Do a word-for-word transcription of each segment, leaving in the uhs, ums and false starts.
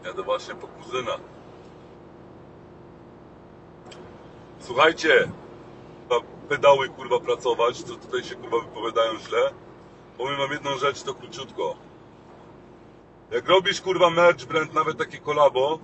Jadę właśnie po kuzyna. Słuchajcie, pedały kurwa pracować, co tutaj się kurwa wypowiadają źle. Powiem wam jedną rzecz, to króciutko. Jak robisz kurwa merch brand, nawet takie kolabo,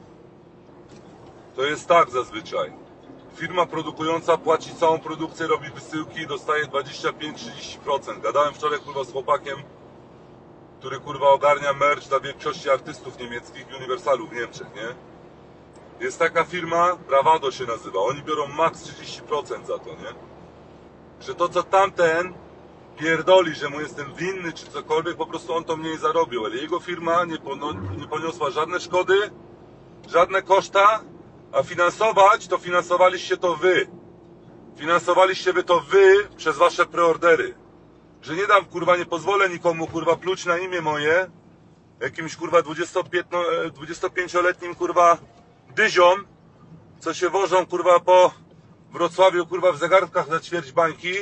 to jest tak zazwyczaj. Firma produkująca płaci całą produkcję, robi wysyłki i dostaje dwadzieścia pięć do trzydziestu procent. Gadałem wczoraj kurwa z chłopakiem, który kurwa ogarnia merch dla większości artystów niemieckich w Uniwersalu w Niemczech, nie? Jest taka firma, Bravado się nazywa, oni biorą max trzydzieści procent za to, nie? Że to co tamten pierdoli, że mu jestem winny czy cokolwiek, po prostu on to mniej zarobił, ale jego firma nie, nie poniosła żadne szkody, żadne koszta, a finansować to finansowaliście to wy. Finansowaliście wy to wy przez wasze preordery. Że nie dam kurwa, nie pozwolę nikomu kurwa pluć na imię moje jakimś kurwa dwudziestopięcioletnim kurwa dyziom, co się wożą kurwa po Wrocławiu kurwa w zegarkach za ćwierć bańki.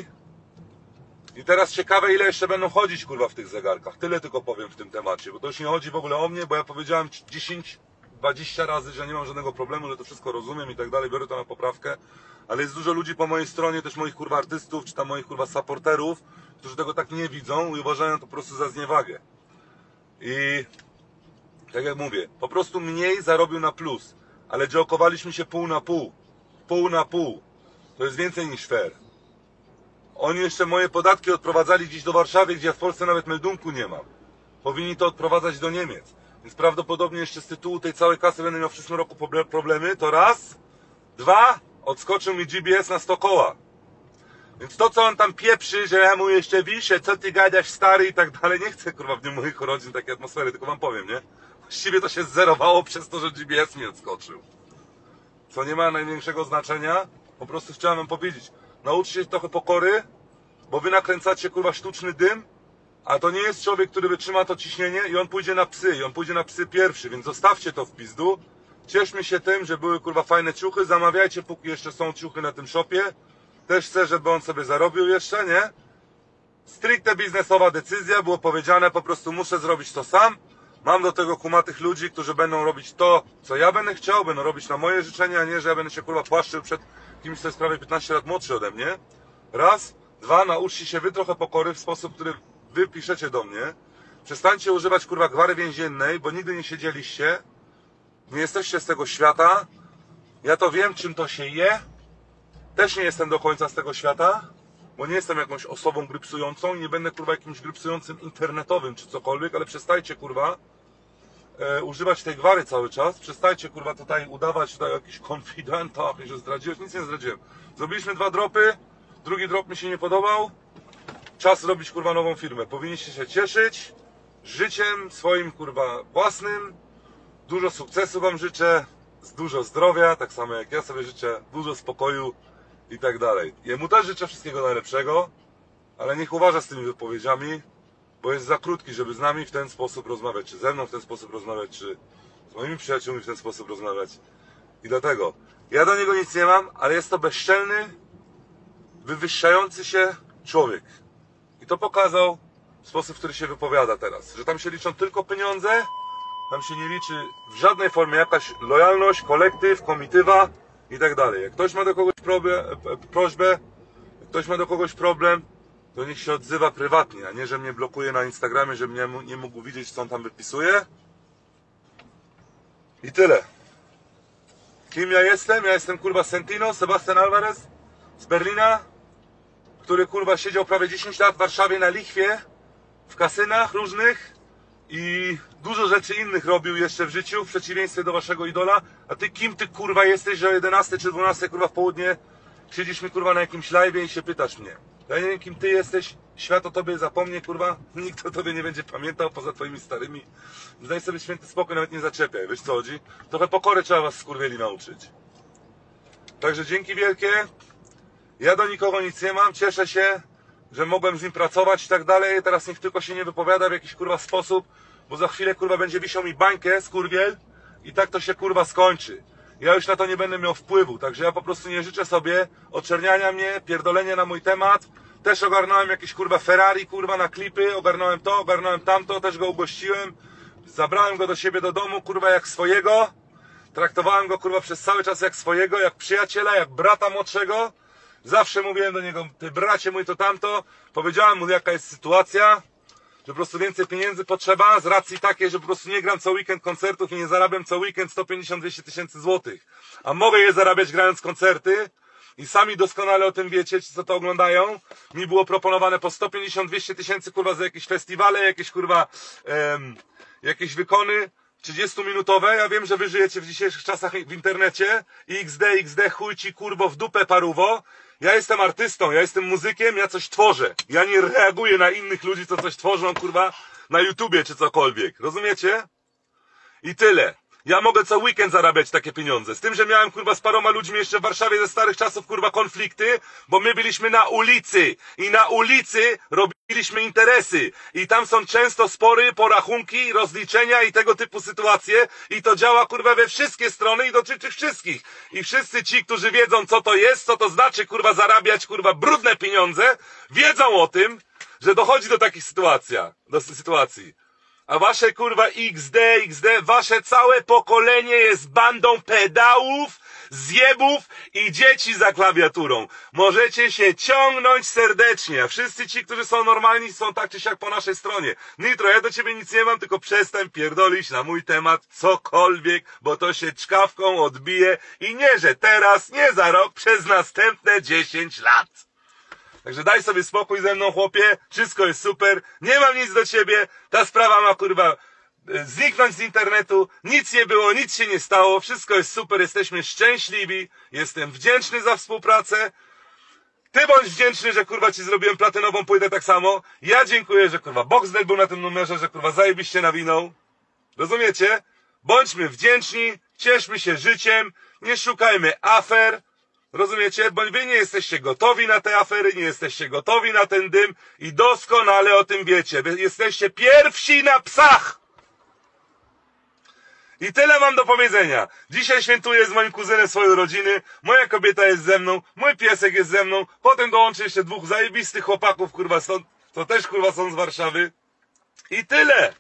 I teraz ciekawe, ile jeszcze będą chodzić kurwa w tych zegarkach. Tyle tylko powiem w tym temacie, bo to już nie chodzi w ogóle o mnie, bo ja powiedziałem dziesięć dwadzieścia razy, że nie mam żadnego problemu, że to wszystko rozumiem i tak dalej, biorę to na poprawkę, ale jest dużo ludzi po mojej stronie, też moich kurwa artystów, czy tam moich kurwa supporterów, którzy tego tak nie widzą i uważają to po prostu za zniewagę. I tak jak mówię, po prostu mniej zarobił na plus, ale działkowaliśmy się pół na pół, pół na pół, to jest więcej niż fair. Oni jeszcze moje podatki odprowadzali dziś do Warszawy, gdzie ja w Polsce nawet meldunku nie mam. Powinni to odprowadzać do Niemiec. Więc prawdopodobnie jeszcze z tytułu tej całej kasy będę miał w przyszłym roku problemy. To raz. Dwa. Odskoczył mi G B S na sto koła. Więc to, co on tam pieprzy, że ja mu jeszcze wiszę, co ty gadasz stary i tak dalej. Nie chcę kurwa w dniu moich urodzin takiej atmosfery, tylko wam powiem, nie? Właściwie to się zerowało przez to, że G B S mi odskoczył. Co nie ma największego znaczenia. Po prostu chciałem wam powiedzieć. Nauczcie się trochę pokory, bo wy nakręcacie kurwa sztuczny dym, a to nie jest człowiek, który wytrzyma to ciśnienie i on pójdzie na psy, i on pójdzie na psy pierwszy, więc zostawcie to w pizdu. Cieszmy się tym, że były kurwa fajne ciuchy, zamawiajcie, póki jeszcze są ciuchy na tym shopie. Też chcę, żeby on sobie zarobił jeszcze, nie? Stricte biznesowa decyzja, było powiedziane, po prostu muszę zrobić to sam. Mam do tego kumatych ludzi, którzy będą robić to, co ja będę chciał, będą robić na moje życzenia, a nie, że ja będę się kurwa płaszczył przed kimś, kto jest prawie piętnaście lat młodszy ode mnie. Raz. Dwa. Nauczcie się wy trochę pokory w sposób, który wy piszecie do mnie. Przestańcie używać kurwa gwary więziennej, bo nigdy nie siedzieliście. Nie jesteście z tego świata. Ja to wiem, czym to się je. Też nie jestem do końca z tego świata, bo nie jestem jakąś osobą grypsującą i nie będę kurwa jakimś grypsującym internetowym czy cokolwiek, ale przestajcie kurwa e, używać tej gwary cały czas. Przestajcie kurwa tutaj udawać tutaj o jakichś konfidentach i że zdradziłeś. Nic nie zdradziłem. Zrobiliśmy dwa dropy, drugi drop mi się nie podobał. Czas robić kurwa nową firmę. Powinniście się cieszyć życiem swoim kurwa własnym. Dużo sukcesu wam życzę, dużo zdrowia, tak samo jak ja sobie życzę, dużo spokoju i tak dalej. Jemu też życzę wszystkiego najlepszego, ale niech uważa z tymi wypowiedziami, bo jest za krótki, żeby z nami w ten sposób rozmawiać, czy ze mną w ten sposób rozmawiać, czy z moimi przyjaciółmi w ten sposób rozmawiać. I dlatego ja do niego nic nie mam, ale jest to bezczelny, wywyższający się człowiek. I to pokazał w sposób, w który się wypowiada teraz, że tam się liczą tylko pieniądze, tam się nie liczy w żadnej formie jakaś lojalność, kolektyw, komitywa i tak dalej. Jak ktoś ma do kogoś problem, prośbę, jak ktoś ma do kogoś problem, to niech się odzywa prywatnie, a nie, że mnie blokuje na Instagramie, żebym nie mógł widzieć, co on tam wypisuje. I tyle. Kim ja jestem? Ja jestem kurwa Sentino, Sebastian Alvarez z Berlina, który kurwa siedział prawie dziesięć lat w Warszawie na lichwie, w kasynach różnych i dużo rzeczy innych robił jeszcze w życiu, w przeciwieństwie do waszego idola. A ty kim ty kurwa jesteś, że o jedenastej czy dwunastej kurwa w południe siedzisz mi kurwa na jakimś live'ie i się pytasz mnie. Ja nie wiem, kim ty jesteś, świat o tobie zapomnie kurwa, nikt o tobie nie będzie pamiętał poza twoimi starymi. Zdaj sobie święty spokój, nawet nie zaczepiaj, wiesz co chodzi? Trochę pokory trzeba was skurwieli nauczyć. Także dzięki wielkie. Ja do nikogo nic nie mam, cieszę się, że mogłem z nim pracować i tak dalej. Teraz niech tylko się nie wypowiada w jakiś kurwa sposób, bo za chwilę kurwa będzie wisiał mi bańkę, skurwiel, i tak to się kurwa skończy. Ja już na to nie będę miał wpływu, także ja po prostu nie życzę sobie oczerniania mnie, pierdolenia na mój temat. Też ogarnąłem jakieś kurwa Ferrari kurwa na klipy, ogarnąłem to, ogarnąłem tamto, też go ugościłem. Zabrałem go do siebie do domu, kurwa, jak swojego. Traktowałem go, kurwa, przez cały czas jak swojego, jak przyjaciela, jak brata młodszego. Zawsze mówiłem do niego, ty bracie mój, to tamto. Powiedziałem mu, jaka jest sytuacja, że po prostu więcej pieniędzy potrzeba, z racji takiej, że po prostu nie gram co weekend koncertów i nie zarabiam co weekend sto pięćdziesiąt do dwustu tysięcy złotych. A mogę je zarabiać grając koncerty. I sami doskonale o tym wiecie, ci co to oglądają. Mi było proponowane po sto pięćdziesiąt do dwustu tysięcy, kurwa, za jakieś festiwale, jakieś, kurwa, em, jakieś wykony trzydziestominutowe. Ja wiem, że wy żyjecie w dzisiejszych czasach w internecie. X D, X D, chuj ci, kurwo, w dupę paruwo. Ja jestem artystą, ja jestem muzykiem, ja coś tworzę. Ja nie reaguję na innych ludzi, co coś tworzą, kurwa, na YouTubie czy cokolwiek. Rozumiecie? I tyle. Ja mogę co weekend zarabiać takie pieniądze. Z tym, że miałem, kurwa, z paroma ludźmi jeszcze w Warszawie ze starych czasów, kurwa, konflikty, bo my byliśmy na ulicy i na ulicy robiliśmy interesy. I tam są często spory, porachunki, rozliczenia i tego typu sytuacje. I to działa, kurwa, we wszystkie strony i dotyczy wszystkich. I wszyscy ci, którzy wiedzą, co to jest, co to znaczy, kurwa, zarabiać, kurwa, brudne pieniądze, wiedzą o tym, że dochodzi do takich sytuacji, do sytuacji. A wasze, kurwa, X D, X D, wasze całe pokolenie jest bandą pedałów, zjebów i dzieci za klawiaturą. Możecie się ciągnąć serdecznie, a wszyscy ci, którzy są normalni, są tak czy siak po naszej stronie. Nitro, ja do ciebie nic nie mam, tylko przestań pierdolić na mój temat cokolwiek, bo to się czkawką odbije i nie, że teraz, nie za rok, przez następne dziesięć lat. Także daj sobie spokój ze mną, chłopie, wszystko jest super, nie mam nic do ciebie, ta sprawa ma, kurwa, zniknąć z internetu, nic nie było, nic się nie stało, wszystko jest super, jesteśmy szczęśliwi, jestem wdzięczny za współpracę, ty bądź wdzięczny, że, kurwa, ci zrobiłem platynową płytę tak samo, ja dziękuję, że, kurwa, Boxdel był na tym numerze, że, kurwa, zajebiście nawinął, rozumiecie? Bądźmy wdzięczni, cieszmy się życiem, nie szukajmy afer. Rozumiecie? Bo wy nie jesteście gotowi na te afery, nie jesteście gotowi na ten dym i doskonale o tym wiecie. Wy jesteście pierwsi na psach! I tyle mam do powiedzenia. Dzisiaj świętuję z moim kuzynem swoją rodzinę, moja kobieta jest ze mną, mój piesek jest ze mną, potem dołączy jeszcze dwóch zajebistych chłopaków, kurwa, stąd, to też, kurwa, są z Warszawy. I tyle!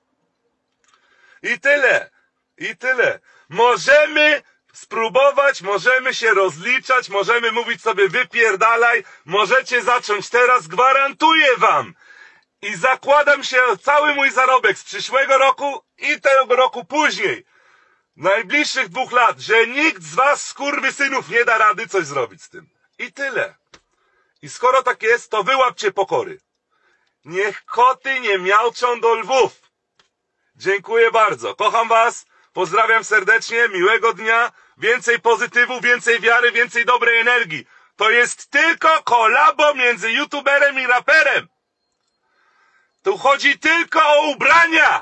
I tyle! I tyle! Możemy spróbować, możemy się rozliczać, możemy mówić sobie wypierdalaj, możecie zacząć teraz, gwarantuję wam i zakładam się cały mój zarobek z przyszłego roku i tego roku później, najbliższych dwóch lat, że nikt z was, skurwysynów, nie da rady coś zrobić z tym. I tyle. I skoro tak jest, to wyłapcie pokory. Niech koty nie miauczą do lwów. Dziękuję bardzo. Kocham was. Pozdrawiam serdecznie, miłego dnia, więcej pozytywu, więcej wiary, więcej dobrej energii. To jest tylko kolabo między youtuberem i raperem. Tu chodzi tylko o ubrania.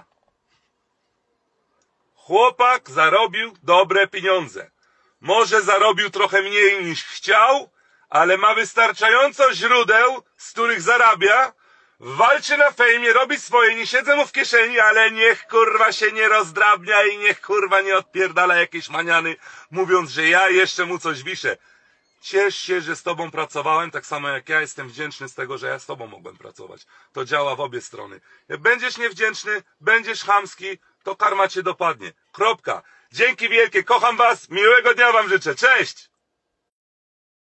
Chłopak zarobił dobre pieniądze. Może zarobił trochę mniej niż chciał, ale ma wystarczająco źródeł, z których zarabia. Walczy na fejmie, robi swoje, nie siedzę mu w kieszeni, ale niech, kurwa, się nie rozdrabnia i niech, kurwa, nie odpierdala jakieś maniany, mówiąc, że ja jeszcze mu coś wiszę. Ciesz się, że z tobą pracowałem, tak samo jak ja jestem wdzięczny z tego, że ja z tobą mogłem pracować. To działa w obie strony. Jak będziesz niewdzięczny, będziesz chamski, to karma cię dopadnie. Kropka. Dzięki wielkie, kocham was, miłego dnia wam życzę. Cześć!